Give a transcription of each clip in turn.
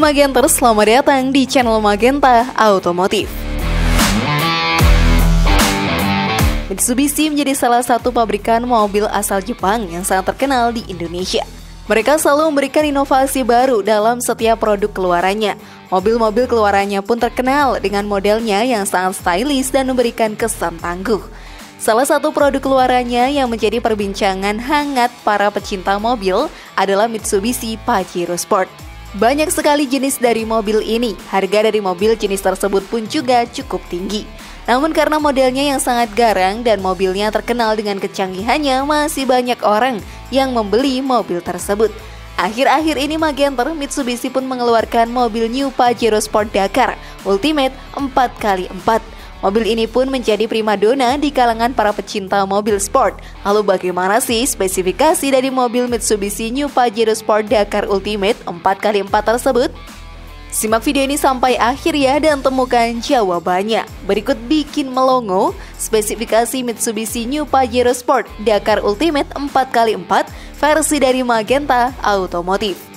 Magenters, selamat datang di channel Magenta Automotive. Mitsubishi menjadi salah satu pabrikan mobil asal Jepang yang sangat terkenal di Indonesia. Mereka selalu memberikan inovasi baru dalam setiap produk keluarannya. Mobil-mobil keluarannya pun terkenal dengan modelnya yang sangat stylish dan memberikan kesan tangguh. Salah satu produk keluarannya yang menjadi perbincangan hangat para pecinta mobil adalah Mitsubishi Pajero Sport. Banyak sekali jenis dari mobil ini, harga dari mobil jenis tersebut pun juga cukup tinggi. Namun karena modelnya yang sangat garang dan mobilnya terkenal dengan kecanggihannya, masih banyak orang yang membeli mobil tersebut. Akhir-akhir ini Magenter, Mitsubishi pun mengeluarkan mobil New Pajero Sport Dakar Ultimate 4x4. Mobil ini pun menjadi primadona di kalangan para pecinta mobil sport. Lalu bagaimana sih spesifikasi dari mobil Mitsubishi New Pajero Sport Dakar Ultimate 4x4 tersebut? Simak video ini sampai akhir ya dan temukan jawabannya. Berikut bikin melongo spesifikasi Mitsubishi New Pajero Sport Dakar Ultimate 4x4 versi dari Magenta Automotive.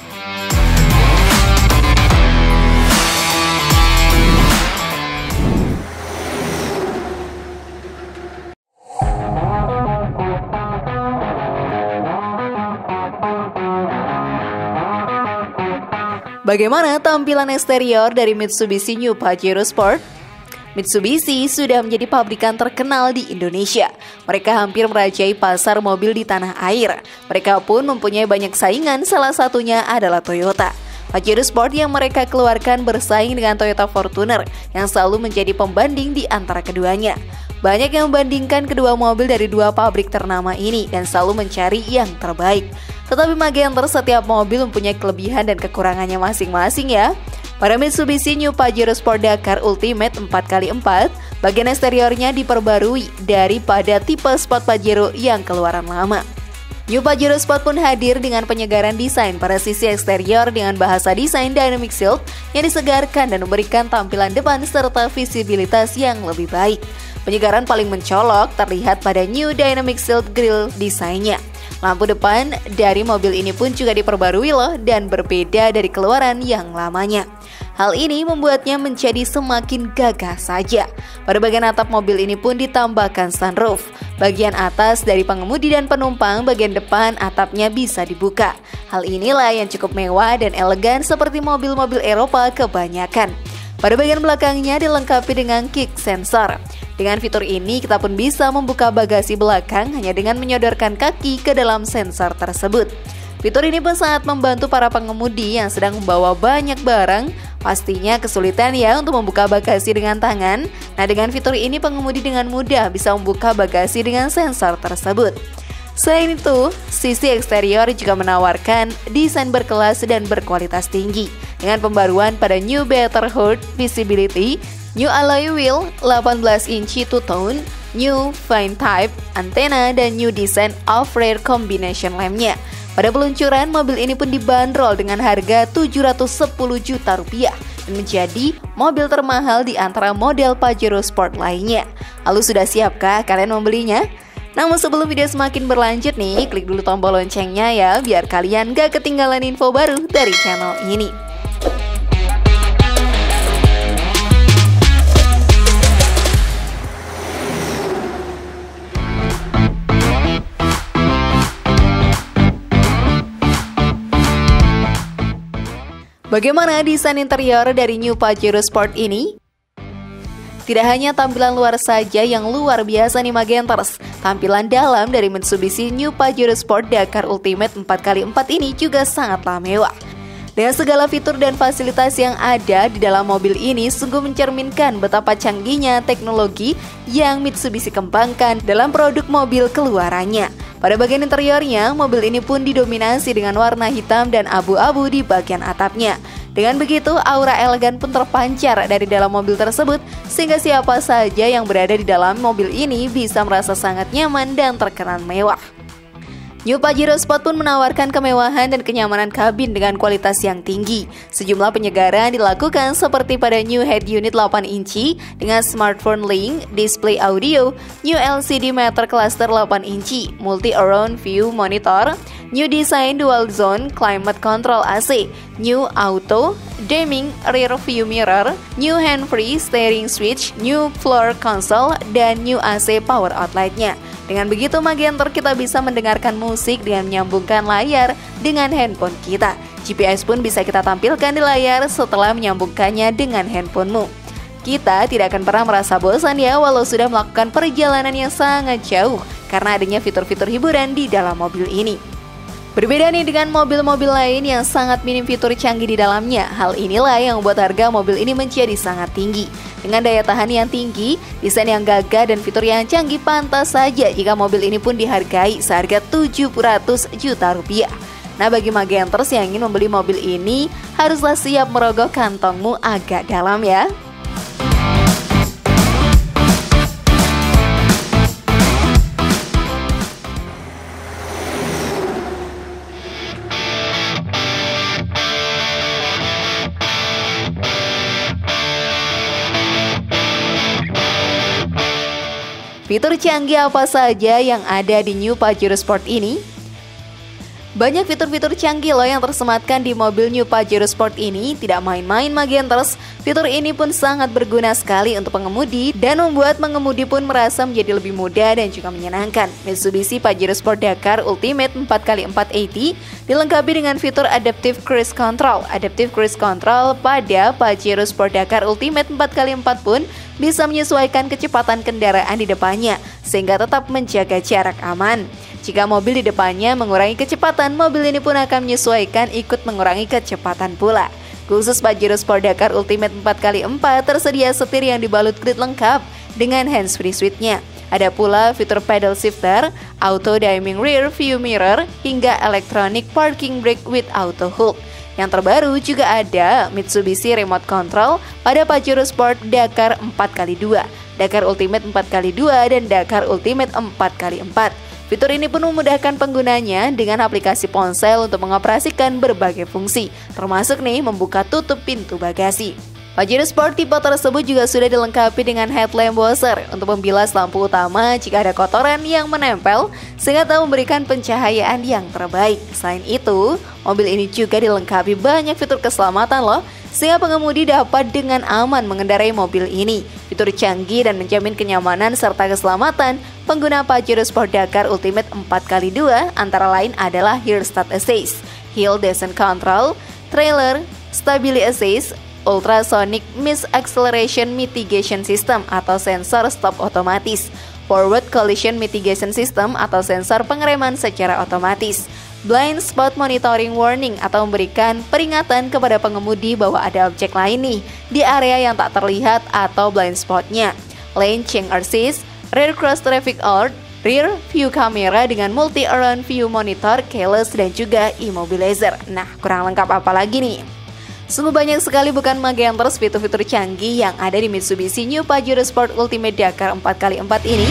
Bagaimana tampilan eksterior dari Mitsubishi New Pajero Sport? Mitsubishi sudah menjadi pabrikan terkenal di Indonesia. Mereka hampir merajai pasar mobil di tanah air. Mereka pun mempunyai banyak saingan, salah satunya adalah Toyota. Pajero Sport yang mereka keluarkan bersaing dengan Toyota Fortuner yang selalu menjadi pembanding di antara keduanya. Banyak yang membandingkan kedua mobil dari dua pabrik ternama ini dan selalu mencari yang terbaik. Tetapi Magenter, setiap mobil mempunyai kelebihan dan kekurangannya masing-masing ya. Pada Mitsubishi New Pajero Sport Dakar Ultimate 4x4, bagian eksteriornya diperbarui daripada tipe Sport Pajero yang keluaran lama. New Pajero Sport pun hadir dengan penyegaran desain pada sisi eksterior dengan bahasa desain Dynamic Shield yang disegarkan dan memberikan tampilan depan serta visibilitas yang lebih baik. Penyegaran paling mencolok terlihat pada New Dynamic Shield Grille desainnya. Lampu depan dari mobil ini pun juga diperbarui loh dan berbeda dari keluaran yang lamanya. Hal ini membuatnya menjadi semakin gagah saja. Pada bagian atap mobil ini pun ditambahkan sunroof. Bagian atas dari pengemudi dan penumpang, bagian depan atapnya bisa dibuka. Hal inilah yang cukup mewah dan elegan seperti mobil-mobil Eropa kebanyakan. Pada bagian belakangnya dilengkapi dengan kick sensor. Dengan fitur ini, kita pun bisa membuka bagasi belakang hanya dengan menyodorkan kaki ke dalam sensor tersebut. Fitur ini pun sangat membantu para pengemudi yang sedang membawa banyak barang. Pastinya kesulitan ya untuk membuka bagasi dengan tangan. Nah, dengan fitur ini pengemudi dengan mudah bisa membuka bagasi dengan sensor tersebut. Selain itu, sisi eksterior juga menawarkan desain berkelas dan berkualitas tinggi dengan pembaruan pada New Better Hood Visibility, New Alloy Wheel 18 inci two-tone, New Fine Type antena, dan New Design Off-Rear Combination Lampnya. Pada peluncuran, mobil ini pun dibanderol dengan harga Rp710 juta dan menjadi mobil termahal di antara model Pajero Sport lainnya. Lalu sudah siapkah kalian membelinya? Namun sebelum video semakin berlanjut nih, klik dulu tombol loncengnya ya, biar kalian gak ketinggalan info baru dari channel ini. Bagaimana desain interior dari New Pajero Sport ini? Tidak hanya tampilan luar saja yang luar biasa nih Magenters, tampilan dalam dari Mitsubishi New Pajero Sport Dakar Ultimate 4x4 ini juga sangatlah mewah. Dengan segala fitur dan fasilitas yang ada di dalam mobil ini sungguh mencerminkan betapa canggihnya teknologi yang Mitsubishi kembangkan dalam produk mobil keluarannya. Pada bagian interiornya, mobil ini pun didominasi dengan warna hitam dan abu-abu di bagian atapnya. Dengan begitu, aura elegan pun terpancar dari dalam mobil tersebut, sehingga siapa saja yang berada di dalam mobil ini bisa merasa sangat nyaman dan terkesan mewah. New Pajero Sport pun menawarkan kemewahan dan kenyamanan kabin dengan kualitas yang tinggi. Sejumlah penyegaran dilakukan seperti pada New Head Unit 8 inci dengan Smartphone Link, display audio, New LCD Matter Cluster 8 inci, Multi Around View Monitor, New Design Dual Zone Climate Control AC, new auto, dimming rear view mirror, new hand-free steering switch, new floor console, dan new AC power outlet-nya. Dengan begitu Magenter kita bisa mendengarkan musik dengan menyambungkan layar dengan handphone kita. GPS pun bisa kita tampilkan di layar setelah menyambungkannya dengan handphonemu. Kita tidak akan pernah merasa bosan ya walau sudah melakukan perjalanan yang sangat jauh karena adanya fitur-fitur hiburan di dalam mobil ini. Berbeda nih dengan mobil-mobil lain yang sangat minim fitur canggih di dalamnya. Hal inilah yang membuat harga mobil ini menjadi sangat tinggi. Dengan daya tahan yang tinggi, desain yang gagah dan fitur yang canggih, pantas saja jika mobil ini pun dihargai seharga 700 juta rupiah. Nah, bagi Magenters yang ingin membeli mobil ini, haruslah siap merogoh kantongmu agak dalam ya. Fitur canggih apa saja yang ada di New Pajero Sport ini? Banyak fitur-fitur canggih loh yang tersematkan di mobil New Pajero Sport ini. Tidak main-main Magenters, fitur ini pun sangat berguna sekali untuk pengemudi dan membuat pengemudi pun merasa menjadi lebih mudah dan juga menyenangkan. Mitsubishi Pajero Sport Dakar Ultimate 4x4 AT dilengkapi dengan fitur Adaptive Cruise Control. Adaptive Cruise Control pada Pajero Sport Dakar Ultimate 4x4 pun bisa menyesuaikan kecepatan kendaraan di depannya sehingga tetap menjaga jarak aman. Jika mobil di depannya mengurangi kecepatan, mobil ini pun akan menyesuaikan ikut mengurangi kecepatan pula. Khusus Pajero Sport Dakar Ultimate 4x4 tersedia setir yang dibalut grid lengkap dengan hands-free switch-nya. Ada pula fitur pedal shifter, auto dimming rear view mirror, hingga electronic parking brake with auto hold. Yang terbaru juga ada Mitsubishi Remote Control pada Pajero Sport Dakar 4x2, Dakar Ultimate 4x2, dan Dakar Ultimate 4x4. Fitur ini pun memudahkan penggunanya dengan aplikasi ponsel untuk mengoperasikan berbagai fungsi, termasuk nih membuka tutup pintu bagasi. Pajero Sport tipe tersebut juga sudah dilengkapi dengan headlamp washer untuk membilas lampu utama jika ada kotoran yang menempel sehingga dapat memberikan pencahayaan yang terbaik. Selain itu, mobil ini juga dilengkapi banyak fitur keselamatan loh, sehingga pengemudi dapat dengan aman mengendarai mobil ini. Fitur canggih dan menjamin kenyamanan serta keselamatan pengguna Pajero Sport Dakar Ultimate 4x2 antara lain adalah Hill Start Assist, Hill Descent Control, Trailer Stability Assist, Ultrasonic Mist Acceleration Mitigation System atau sensor stop otomatis, Forward Collision Mitigation System atau sensor pengereman secara otomatis, Blind Spot Monitoring Warning atau memberikan peringatan kepada pengemudi bahwa ada objek lain nih di area yang tak terlihat atau blind spotnya, Lane Change Assist, Rear Cross Traffic Alert, Rear View Camera dengan Multi Around View Monitor, Keyless, dan juga Immobilizer. Nah, kurang lengkap apa lagi nih? Sungguh banyak sekali bukan Magenters fitur-fitur canggih yang ada di Mitsubishi New Pajero Sport Ultimate Dakar 4x4 ini.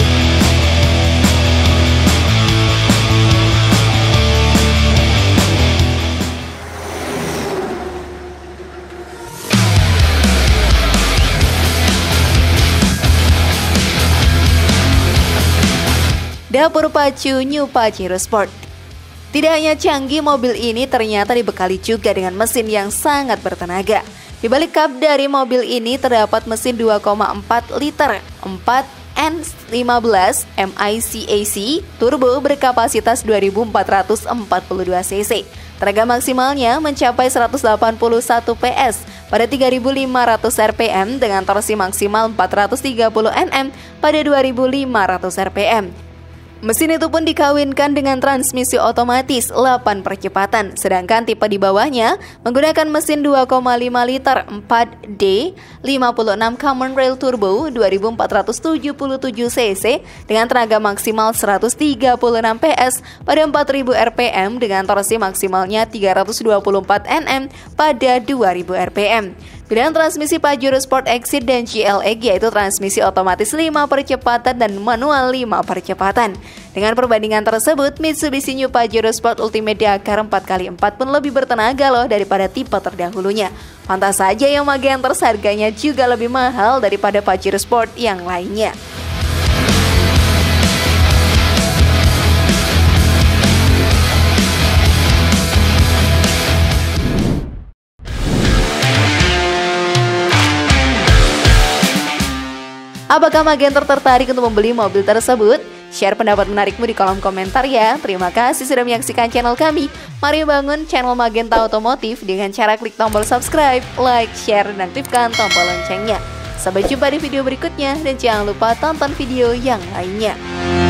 Dapur pacu New Pajero Sport. Tidak hanya canggih, mobil ini ternyata dibekali juga dengan mesin yang sangat bertenaga. Di balik kap dari mobil ini terdapat mesin 2,4 liter 4N15 MICAC turbo berkapasitas 2442 cc. Tenaga maksimalnya mencapai 181 PS pada 3500 rpm dengan torsi maksimal 430 Nm pada 2500 rpm. Mesin itu pun dikawinkan dengan transmisi otomatis 8 percepatan, sedangkan tipe di bawahnya menggunakan mesin 2,5 liter 4D 56 Common Rail Turbo 2477 cc dengan tenaga maksimal 136 PS pada 4000 rpm dengan torsi maksimalnya 324 Nm pada 2000 rpm. Pilihan transmisi Pajero Sport Exit dan GLX yaitu transmisi otomatis 5 percepatan dan manual 5 percepatan. Dengan perbandingan tersebut, Mitsubishi New Pajero Sport Ultimate Dakar 4x4 pun lebih bertenaga loh daripada tipe terdahulunya. Pantas saja yang Magenters harganya juga lebih mahal daripada Pajero Sport yang lainnya. Apakah Magenta tertarik untuk membeli mobil tersebut? Share pendapat menarikmu di kolom komentar ya. Terima kasih sudah menyaksikan channel kami. Mari bangun channel Magenta Otomotif dengan cara klik tombol subscribe, like, share, dan aktifkan tombol loncengnya. Sampai jumpa di video berikutnya dan jangan lupa tonton video yang lainnya.